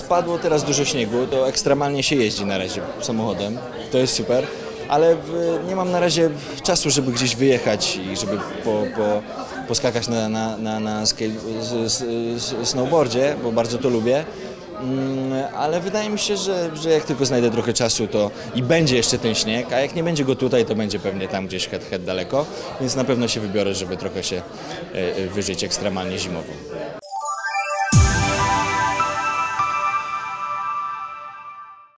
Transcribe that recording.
spadło teraz dużo śniegu, to ekstremalnie się jeździ na razie samochodem, to jest super, ale nie mam na razie czasu, żeby gdzieś wyjechać i żeby poskakać na snowboardzie, bo bardzo to lubię. Ale wydaje mi się, że jak tylko znajdę trochę czasu, to i będzie jeszcze ten śnieg, a jak nie będzie go tutaj, to będzie pewnie tam gdzieś daleko, więc na pewno się wybiorę, żeby trochę się wyżyć ekstremalnie zimowo.